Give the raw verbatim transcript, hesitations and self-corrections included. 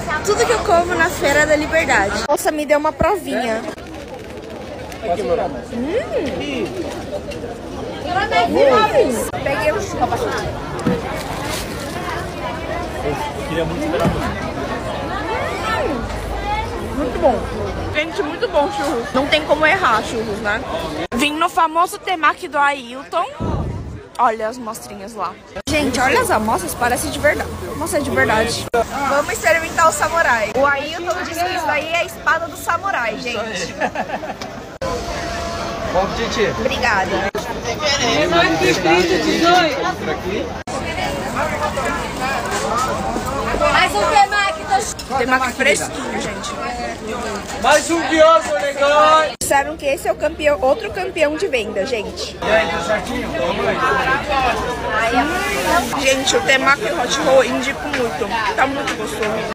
Tudo que eu como na Feira da Liberdade. Nossa, me deu uma provinha. Hum. Hum. Peguei um churro. Eu queria muito esperar você. Muito bom. Gente, muito bom churros. Não tem como errar churros, né? Vim no famoso temaki do Ailton. Olha as mostrinhas lá. Gente, olha as amostras, parece de verdade. Nossa, é de verdade. Vamos experimentar o samurai. O Ailton disse que isso daí é a espada do samurai, gente. Bom apetite. Obrigada. Mais um temaki. Temaki fresquinho, gente. Mais um guioso legal. Disseram que esse é o campeão, outro campeão de venda, gente. E aí, tá certinho? Vamos lá. Gente, o temaki hot roll indico muito. Tá muito gostoso.